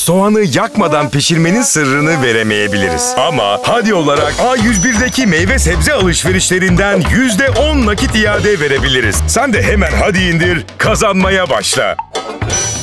soğanı yakmadan pişirmenin sırrını veremeyebiliriz. Ama Hadi olarak A101'deki meyve sebze alışverişlerinden %10 nakit iade verebiliriz. Sen de hemen Hadi indir, kazanmaya başla.